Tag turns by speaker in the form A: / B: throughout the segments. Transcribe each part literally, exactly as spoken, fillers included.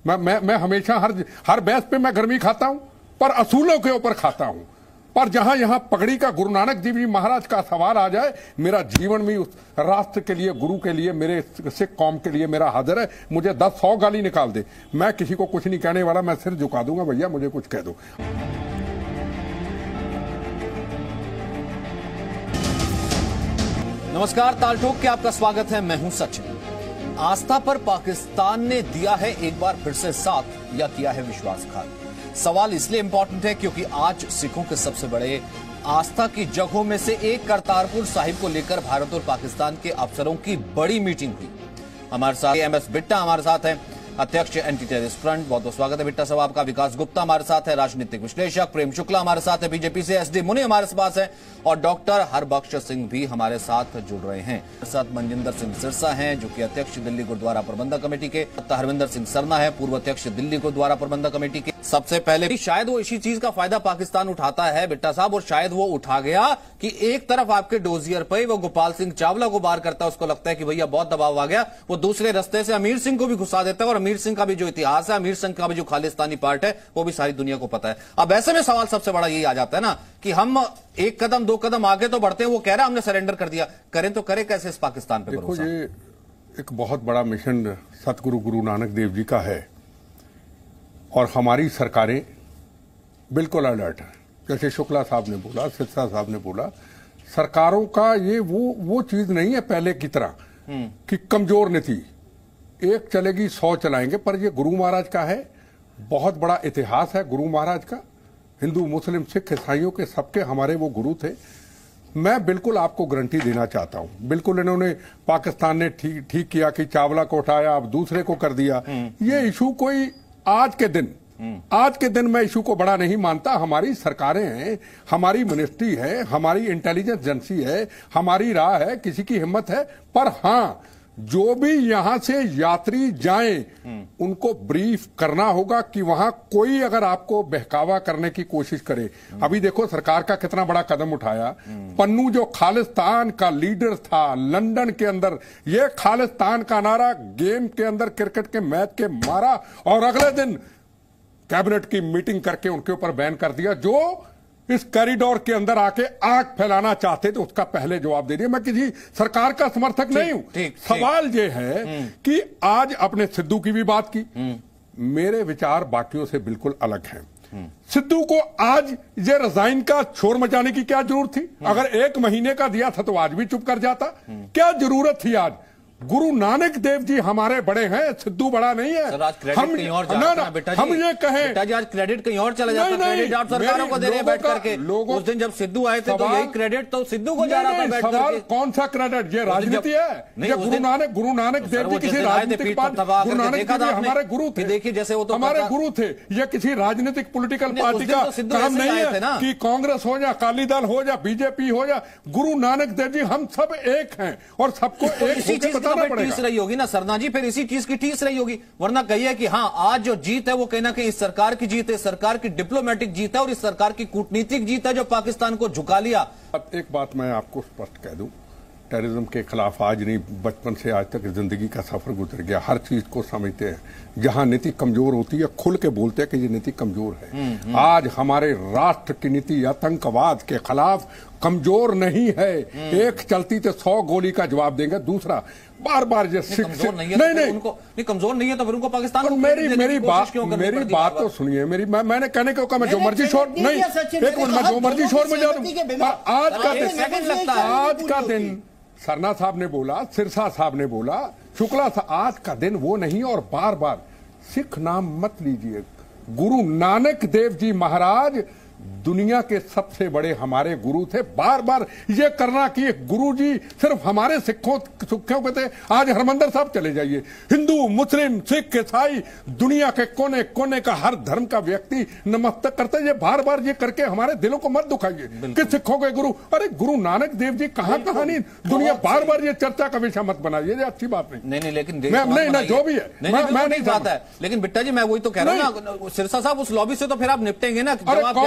A: मैं मैं मैं हमेशा हर हर बैस पे मैं गर्मी खाता हूं, पर असूलों के ऊपर खाता हूं। पर जहां यहां पगड़ी का गुरु नानक देव जी महाराज का सवाल आ जाए, मेरा जीवन में उस राष्ट्र के लिए, गुरु के लिए, मेरे सिख कौम के लिए मेरा हाजिर है। मुझे दस सौ गाली निकाल दे, मैं किसी को कुछ नहीं कहने वाला, मैं सिर झुका दूंगा, भैया मुझे कुछ कह दो।
B: नमस्कार, ताल ठोक के आपका स्वागत है। मैं हूं सचिन। आस्था पर पाकिस्तान ने दिया है एक बार फिर से साथ या किया है विश्वासघात? सवाल इसलिए इंपॉर्टेंट है क्योंकि आज सिखों के सबसे बड़े आस्था की जगहों में से एक करतारपुर साहिब को लेकर भारत और पाकिस्तान के अफसरों की बड़ी मीटिंग हुई। हमारे साथ एम एस बिट्टा हमारे साथ हैं, अध्यक्ष एंटी टेररिस्ट फ्रंट। बहुत बहुत स्वागत है बिट्टा साहब आपका। विकास गुप्ता हमारे साथ है, राजनीतिक विश्लेषक। प्रेम शुक्ला हमारे साथ है, बीजेपी से। एस डी मुनि हमारे पास है और डॉक्टर हरबख्श सिंह भी हमारे साथ जुड़ रहे हैं। हमारे साथ मनजिंदर सिंह सिरसा हैं जो कि अध्यक्ष दिल्ली गुरुद्वारा प्रबंधक कमेटी के। हरविंदर सिंह सरना है, पूर्व अध्यक्ष दिल्ली गुरुद्वारा प्रबंधक कमेटी के। सबसे पहले शायद वो इसी चीज का फायदा पाकिस्तान उठाता है बिट्टा साहब, और शायद वो उठा गया कि एक तरफ आपके डोजियर पे वो गोपाल सिंह चावला को बार करता है, उसको लगता है कि भैया बहुत दबाव आ गया, वो दूसरे रास्ते से अमीर सिंह को भी घुसा देता है। और अमीर सिंह का भी जो इतिहास है, अमीर सिंह का भी जो खालिस्तानी पार्ट है, वो भी सारी दुनिया को पता है। अब ऐसे में सवाल सबसे बड़ा यही आ जाता है ना कि हम एक कदम दो कदम आगे तो बढ़ते हैं, वो कह रहा है हमने सरेंडर कर दिया, करें तो करें कैसे इस पाकिस्तान पे भरोसा?
A: ये एक बहुत बड़ा मिशन सतगुरु गुरु नानक देव जी का है और हमारी सरकारें बिल्कुल अलर्ट है। जैसे शुक्ला साहब ने बोला, सिरसा साहब ने बोला, सरकारों का ये वो वो चीज नहीं है पहले की तरह कि कमजोर नीति, एक चलेगी सौ चलाएंगे। पर ये गुरु महाराज का है, बहुत बड़ा इतिहास है गुरु महाराज का। हिंदू मुस्लिम सिख ईसाइयों के सबके हमारे वो गुरु थे। मैं बिल्कुल आपको गारंटी देना चाहता हूं, बिल्कुल इन्होंने पाकिस्तान ने ठीक ठीक किया कि चावला को उठाया, अब दूसरे को कर दिया। ये इशू कोई आज के दिन आज के दिन मैं इशू को बड़ा नहीं मानता। हमारी सरकारें हैं, हमारी मिनिस्ट्री है, हमारी इंटेलिजेंस एजेंसी है, हमारी राह है, किसी की हिम्मत है। पर हां, जो भी यहां से यात्री जाएं उनको ब्रीफ करना होगा कि वहां कोई अगर आपको बहकावा करने की कोशिश करे। अभी देखो सरकार का कितना बड़ा कदम उठाया। पन्नू जो खालिस्तान का लीडर था लंदन के अंदर, ये खालिस्तान का नारा गेम के अंदर क्रिकेट के मैच के मारा और अगले दिन कैबिनेट की मीटिंग करके उनके ऊपर बैन कर दिया। जो इस कॉरिडोर के अंदर आके आग फैलाना चाहते थे उसका पहले जवाब दे दिया। मैं किसी सरकार का समर्थक नहीं हूं। सवाल ये है कि आज अपने सिद्धू की भी बात की, मेरे विचार बाकियों से बिल्कुल अलग हैं। सिद्धू को आज ये रिजाइन का शोर मचाने की क्या जरूरत थी? अगर एक महीने का दिया था तो आज भी चुप कर जाता। क्या जरूरत थी? आज गुरु नानक देव जी हमारे बड़े हैं, सिद्धू बड़ा नहीं है।
B: सर, आज क्रेडिट हम कहीं और
A: ना, ना, बेटा हम ये कहें
B: बेटा जी, आज क्रेडिट कहीं और चला जाता। क्रेडिट आप सरकारों को दे रहे हैं बैठ करके। उस दिन जब सिद्धू आए थे तो यही क्रेडिट तो सिद्धू को जा रहा था बैठ करके।
A: कौन सा क्रेडिट? ये राजनीति है। ये गुरु नानक गुरु नानक देव जी किसी राजनीतिक पार्टी, गुरु नानक देव जी हमारे गुरु थे।
B: देखिए जैसे वो तो
A: हमारे गुरु थे। ये किसी राजनीतिक पोलिटिकल पार्टी का काम नहीं है कि कांग्रेस हो या अकाली दल हो या बीजेपी हो या गुरु नानक देव जी, हम सब एक हैं और सबको एक होकर बताना पड़ेगा
B: ना सरना जी। फिर इसी चीज की ठीस रही होगी, वरना कहिए कि हाँ आज जो जीत है वो कहीं ना कहीं इस सरकार की जीत है, सरकार की डिप्लोमेटिक जीत है और इस सरकार की कूटनीतिक जीत है जो पाकिस्तान को झुका लिया।
A: अब एक बात मैं आपको स्पष्ट कह दूं, टेररिज्म के खिलाफ आज नहीं बचपन से आज तक जिंदगी का सफर गुजर गया। हर चीज को समझते हैं। जहां नीति कमजोर होती है खुल के बोलते हैं कि ये नीति कमजोर है। आज हमारे राष्ट्र की नीति आतंकवाद के खिलाफ कमजोर नहीं है। एक चलती तो सौ गोली का जवाब देंगे। दूसरा बार बार ये सिख
B: कमजोर नहीं है नहीं, तो नहीं, उनको नहीं कमजोर नहीं है तो फिर उनको पाकिस्तान को
A: मेरी मेरी बात मेरी बात तो सुनिए। मेरी मैं, मैंने कहने को कहा मैं जो मर्जी शोर नहीं, एक मिनट, मैं जो मर्जी शोर में जा दूं। आज का दिन आज का दिन सरना साहब ने बोला, सिरसा साहब ने बोला, शुक्ला साहब, आज का दिन वो नहीं। और बार बार सिख नाम मत लीजिए। गुरु नानक देव जी महाराज दुनिया के सबसे बड़े हमारे गुरु थे। बार बार ये करना कि गुरु जी सिर्फ हमारे सिखों सिखों के थे। आज हरमंदर साहब चले जाइए, हिंदू मुस्लिम सिख ईसाई दुनिया के कोने कोने का हर धर्म का व्यक्ति नमस्तक करते। ये बार बार ये करके हमारे दिलों को मत दुखाइए कि सिखों के गुरु। अरे गुरु नानक देव जी कहां कहानी दुनिया, बार बार ये चर्चा का विषय मत बनाइए, ये अच्छी बात नहीं।
B: नहीं नहीं लेकिन
A: नहीं ना जो भी है
B: मैं नहीं चाहता है। लेकिन बिट्टा जी मैं वही तो कह रहा हूँ ना सिरसा साहब, उस लॉबी से तो फिर आप निपटेंगे ना। जवाब कह रहे हैं कि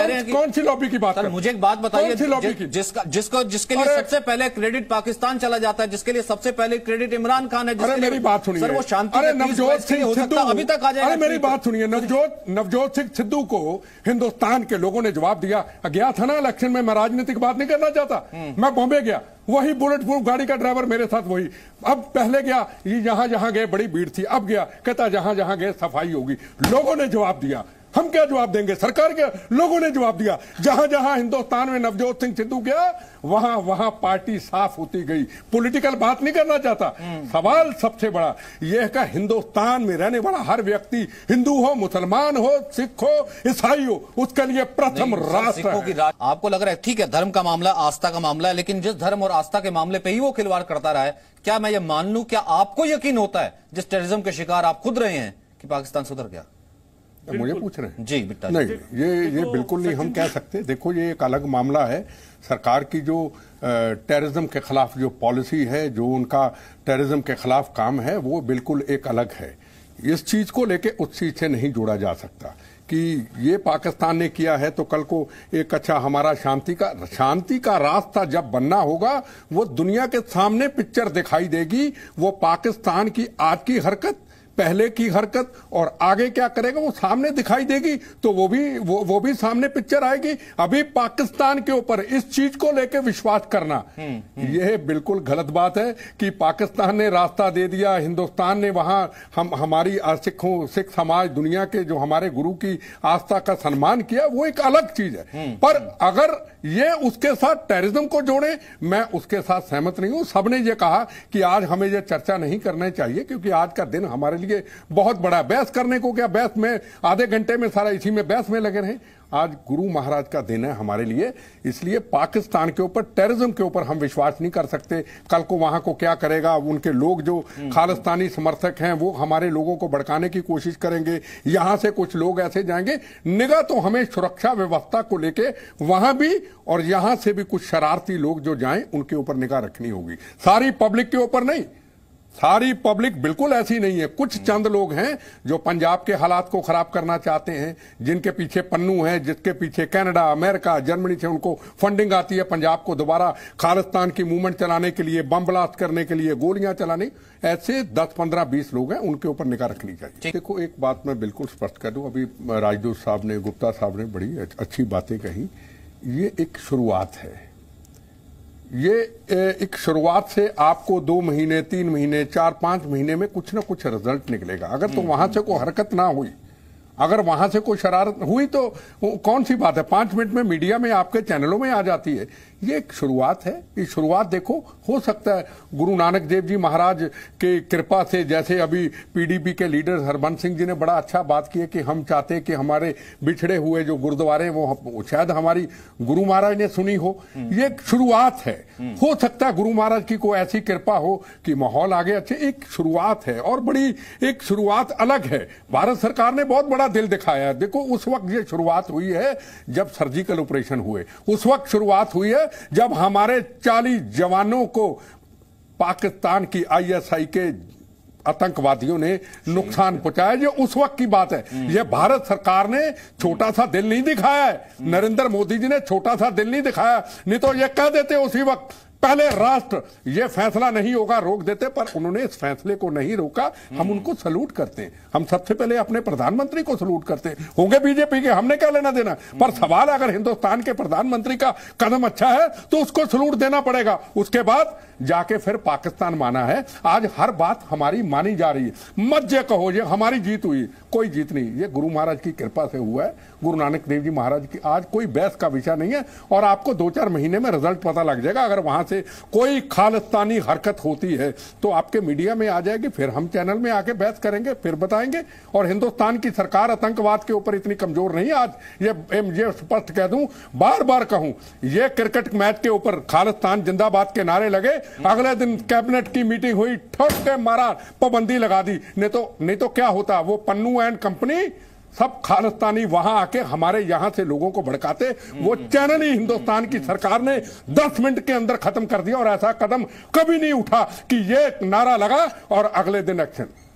A: कौन सी लॉबी की बात
B: सर
A: कर?
B: मुझे एक बात बताइए,
A: कौन सी लॉबी
B: जि,
A: की?
B: जिसका जिसको जिसके लिए सबसे पहले क्रेडिट पाकिस्तान चला जाता है, जिसके लिए सबसे पहले क्रेडिट इमरान खान है,
A: अरे मेरी बात सुनिए
B: सर वो शांति
A: अरे
B: के peace
A: नवजोत
B: prize के लिए
A: सिंह
B: हो
A: सिद्धू,
B: सकता है, अभी तक आ जाएगा।
A: अरे मेरी बात सुनिए, नवजोत नवजोत सिंह सिद्धू को हिंदुस्तान के लोगों ने जवाब दिया। गया था ना इलेक्शन में, मैं राजनीतिक बात नहीं करना चाहता, मैं बॉम्बे गया, वही बुलेट प्रूफ गाड़ी का ड्राइवर मेरे साथ वही। अब पहले गया, ये जहां जहां गए बड़ी भीड़ थी, अब गया कहता जहां जहां गए सफाई होगी। लोगों ने जवाब दिया, हम क्या जवाब देंगे? सरकार के लोगों ने जवाब दिया। जहां जहां हिंदुस्तान में नवजोत सिंह सिद्धू गया, वहां वहां पार्टी साफ होती गई। पॉलिटिकल बात नहीं करना चाहता, सवाल सबसे बड़ा यह है कि हिंदुस्तान में रहने वाला हर व्यक्ति, हिंदू हो, मुसलमान हो, सिख हो, ईसाई हो, उसके लिए प्रथम राष्ट्र है।
B: रा... आपको लग रहा है ठीक है धर्म का मामला, आस्था का मामला है, लेकिन जिस धर्म और आस्था के मामले पे ही वो खिलवाड़ करता रहा है, क्या मैं ये मान लूं, क्या आपको यकीन होता है जिस टेररिज्म के शिकार आप खुद रहे हैं कि पाकिस्तान सुधर गया?
A: मुझे पूछ रहे हैं
B: जी बिट्टा
A: नहीं, ये ये बिल्कुल नहीं हम कह सकते। देखो ये एक अलग मामला है। सरकार की जो टेररिज्म के खिलाफ जो पॉलिसी है, जो उनका टेररिज्म के खिलाफ काम है, वो बिल्कुल एक अलग है। इस चीज को लेके उस चीज से नहीं जोड़ा जा सकता कि ये पाकिस्तान ने किया है तो कल को एक अच्छा हमारा शांति का शांति का रास्ता जब बनना होगा, वो दुनिया के सामने पिक्चर दिखाई देगी। वो पाकिस्तान की आज की हरकत, पहले की हरकत और आगे क्या करेगा वो सामने दिखाई देगी, तो वो भी वो वो भी सामने पिक्चर आएगी। अभी पाकिस्तान के ऊपर इस चीज को लेके विश्वास करना यह बिल्कुल गलत बात है कि पाकिस्तान ने रास्ता दे दिया, हिंदुस्तान ने वहां हम हमारी सिखों सिख समाज, दुनिया के जो हमारे गुरु की आस्था का सम्मान किया, वो एक अलग चीज है। पर अगर ये उसके साथ टेररिज्म को जोड़े, मैं उसके साथ सहमत नहीं हूं। सबने ये कहा कि आज हमें ये चर्चा नहीं करना चाहिए क्योंकि आज का दिन हमारे लिए बहुत बड़ा, बहस करने को क्या, बहस में आधे घंटे में सारा इसी में बहस में लगे रहे। आज गुरु महाराज का दिन है हमारे लिए, इसलिए पाकिस्तान के ऊपर, टेररिज्म के ऊपर हम विश्वास नहीं कर सकते। कल को वहां को क्या करेगा, उनके लोग जो खालिस्तानी समर्थक हैं वो हमारे लोगों को भड़काने की कोशिश करेंगे, यहां से कुछ लोग ऐसे जाएंगे। निगाह तो हमें सुरक्षा व्यवस्था को लेके वहां भी और यहां से भी कुछ शरारती लोग जो जाएं उनके ऊपर निगाह रखनी होगी, सारी पब्लिक के ऊपर नहीं। सारी पब्लिक बिल्कुल ऐसी नहीं है। कुछ चंद लोग हैं जो पंजाब के हालात को खराब करना चाहते हैं, जिनके पीछे पन्नू है, जिसके पीछे कनाडा, अमेरिका, जर्मनी से उनको फंडिंग आती है पंजाब को दोबारा खालिस्तान की मूवमेंट चलाने के लिए, बम ब्लास्ट करने के लिए, गोलियां चलाने। ऐसे दस पंद्रह बीस लोग हैं, उनके ऊपर निगाह रखनी चाहिए। देखो एक बात मैं बिल्कुल स्पष्ट कर दूं, अभी राजदूत साहब ने, गुप्ता साहब ने बड़ी अच्छी बातें कही। ये एक शुरुआत है, ये एक शुरुआत से आपको दो महीने, तीन महीने, चार पांच महीने में कुछ ना कुछ रिजल्ट निकलेगा। अगर तो वहां से कोई हरकत ना हुई, अगर वहां से कोई शरारत हुई तो कौन सी बात है, पांच मिनट में मीडिया में, आपके चैनलों में आ जाती है। ये एक शुरुआत है। ये शुरुआत देखो, हो सकता है गुरु नानक देव जी महाराज के कृपा से, जैसे अभी पीडीपी के लीडर हरबंस सिंह जी ने बड़ा अच्छा बात की है कि हम चाहते कि हमारे बिछड़े हुए जो गुरुद्वारे वो शायद हमारी गुरु महाराज ने सुनी हो। ये एक शुरुआत है। हो सकता है गुरु महाराज की कोई ऐसी कृपा हो कि माहौल आगे अच्छे। एक शुरुआत है और बड़ी एक शुरुआत अलग है। भारत सरकार ने बहुत बड़ा दिल दिखाया है। देखो उस वक्त ये शुरुआत हुई है जब सर्जिकल ऑपरेशन हुए, उस वक्त शुरुआत हुई है जब हमारे चालीस जवानों को पाकिस्तान की आईएसआई के आतंकवादियों ने नुकसान पहुंचाया। ये उस वक्त की बात है। ये भारत सरकार ने छोटा सा दिल नहीं दिखाया है, नरेंद्र मोदी जी ने छोटा सा दिल नहीं दिखाया, नहीं तो ये कह देते उसी वक्त पहले राष्ट्र, ये फैसला नहीं होगा, रोक देते। पर उन्होंने इस फैसले को नहीं रोका। हम उनको सलूट करते हैं। हम सबसे पहले अपने प्रधानमंत्री को सलूट करते हैं। होंगे बीजेपी के, हमने क्या लेना देना। पर सवाल अगर हिंदुस्तान के प्रधानमंत्री का कदम अच्छा है तो उसको सलूट देना पड़ेगा। उसके बाद जाके फिर पाकिस्तान माना है। आज हर बात हमारी मानी जा रही है। मत ये कहो ये हमारी जीत हुई, कोई जीत नहीं। ये गुरु महाराज की कृपा से हुआ है, गुरु नानक देव जी महाराज की। आज कोई बहस का विषय नहीं है और आपको दो चार महीने में रिजल्ट पता लग जाएगा। अगर वहां से कोई खालिस्तानी हरकत होती है तो आपके मीडिया में आ जाएगी, फिर हम चैनल में आके बहस करेंगे, फिर बताएंगे। और हिंदुस्तान की सरकार आतंकवाद के ऊपर इतनी कमजोर नहीं। आज ये ये स्पष्ट कह दूं, बार बार कहूं, ये क्रिकेट मैच के ऊपर खालिस्तान जिंदाबाद के नारे लगे, अगले दिन कैबिनेट की मीटिंग हुई, ठोक के मारा, पाबंदी लगा दी। नहीं तो नहीं तो क्या होता, वो पन्नू एंड कंपनी सब खालिस्तानी वहां आके हमारे यहां से लोगों को भड़काते। वो चैनल ही हिंदुस्तान की सरकार ने दस मिनट के अंदर खत्म कर दिया। और ऐसा कदम कभी नहीं उठा कि ये नारा लगा और अगले दिन एक्शन।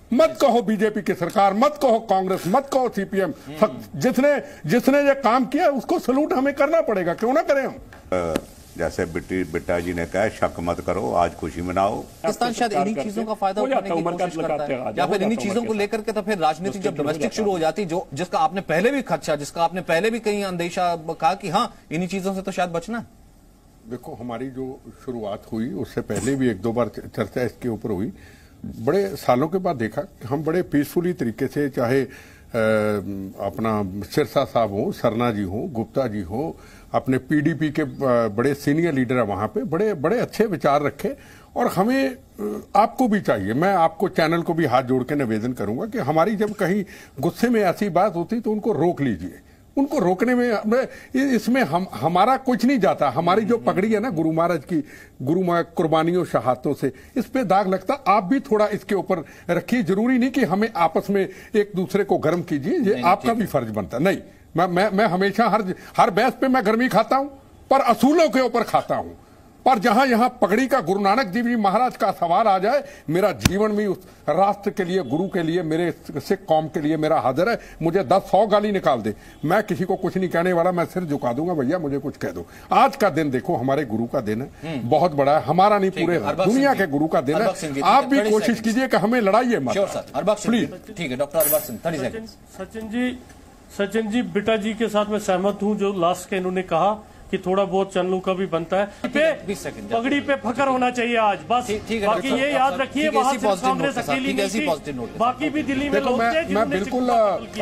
A: मत कहो बीजेपी की सरकार, मत कहो कांग्रेस, मत कहो सीपीएम। जिसने जिसने ये काम किया उसको सलूट हमें करना पड़ेगा, क्यों ना करें हम।
C: जैसे बिट्टी बिट्टा जी ने कहा, शक मत करो, आज खुशी मनाओ।
B: पाकिस्तान शायद इन्हीं चीजों का फायदा उठाने की कोशिश करता है, या फिर इन्हीं चीजों को लेकर के तो फिर राजनीति जब डोमेस्टिक शुरू हो जाती, जो जिसका आपने पहले भी खदशा, जिसका आपने पहले भी कहीं अंदेशा कहा कि हाँ इन्हीं चीजों से तो शायद बचना है।
A: देखो, हमारी जो शुरुआत हुई उससे पहले भी एक दो बार चर्चा इसके ऊपर हुई। बड़े सालों के बाद देखा कि हम बड़े पीसफुली तरीके से, चाहे आ, अपना सिरसा साहब हो, सरना जी हो, गुप्ता जी हो, अपने पीडीपी के बड़े सीनियर लीडर है वहां पे, बड़े बड़े अच्छे विचार रखे। और हमें आपको भी चाहिए, मैं आपको चैनल को भी हाथ जोड़ के निवेदन करूंगा कि हमारी जब कहीं गुस्से में ऐसी बात होती तो उनको रोक लीजिए। उनको रोकने में इसमें हम हमारा कुछ नहीं जाता। हमारी जो पगड़ी है ना गुरु महाराज की, गुरु कुर्बानियों शहादतों से, इस पे दाग लगता। आप भी थोड़ा इसके ऊपर रखिए। जरूरी नहीं कि हमें आपस में एक दूसरे को गर्म कीजिए, ये आपका भी फर्ज बनता। नहीं, मैं मैं मैं हमेशा हर हर बहस पे मैं गर्मी खाता हूं, पर असूलों के ऊपर खाता हूं। पर जहां यहां पगड़ी का, गुरु नानक देव जी महाराज का सवाल आ जाए, मेरा जीवन भी उस राष्ट्र के लिए, गुरु के लिए, मेरे सिख कौम के लिए मेरा हाजिर है। मुझे दस सौ गाली निकाल दे, मैं किसी को कुछ नहीं कहने वाला, मैं सिर झुका दूंगा, भैया मुझे कुछ कह दो। आज का दिन देखो, हमारे गुरु का दिन है, बहुत बड़ा है, हमारा नहीं पूरे दुनिया के गुरु का दिन है। आप भी कोशिश कीजिए कि हमें लड़ाइए मत, प्लीज।
B: ठीक है doctor Arbaz Singh, thirty second.
D: Sachin ji, Sachin ji Bitta ji के साथ मैं सहमत हूं जो लास्ट के इन्होंने कहा कि थोड़ा बहुत चैनलों का भी बनता है। पे पगड़ी पे फकर होना चाहिए आज, बस। बाकी ये याद रखिए, वहां से कांग्रेस अकेली नहीं थी, बाकी भी दिल्ली में लोग थे।
A: मैं बिल्कुल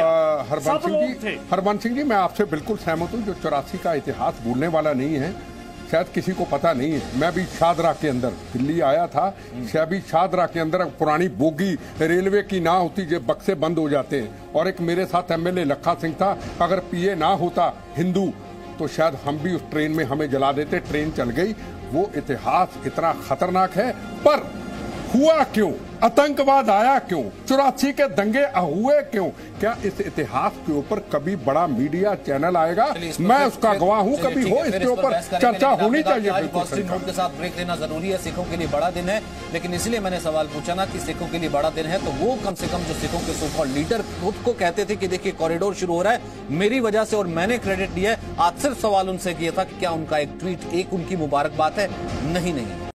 A: हरबंस सिंह जी हरबंस सिंह जी मैं आपसे बिल्कुल सहमत हूँ। जो चौरासी का इतिहास भूलने वाला नहीं है, शायद किसी को पता नहीं है। मैं भी शादरा के अंदर दिल्ली आया था, शायद भी शादरा के अंदर पुरानी बोगी रेलवे की ना होती, जो बक्से बंद हो जाते हैं। और एक मेरे साथ एमएलए लखा सिंह था, अगर पीए ना होता हिंदू तो शायद हम भी उस ट्रेन में हमें जला देते। ट्रेन चल गई। वो इतिहास इतना खतरनाक है, पर हुआ क्यों? आतंकवाद आया क्यों? चौरासी के दंगे हुए क्यों? क्या इस इतिहास के ऊपर कभी बड़ा मीडिया चैनल आएगा? मैं उसका गवाह हूं। कभी हो इसके ऊपर चर्चा होनी चाहिए।
B: नोट के साथ ब्रेक लेना जरूरी है। सिखों के लिए बड़ा दिन है, लेकिन इसलिए मैंने सवाल पूछा ना कि सिखों के लिए बड़ा दिन है तो वो कम से कम जो सिखों के सो कॉल्ड लीडर खुद को कहते थे कि देखिए कॉरिडोर शुरू हो रहा है मेरी वजह से और मैंने क्रेडिट लिया है। आज सिर्फ सवाल उनसे किया था कि क्या उनका एक ट्वीट, एक उनकी मुबारकबाद है? नहीं नहीं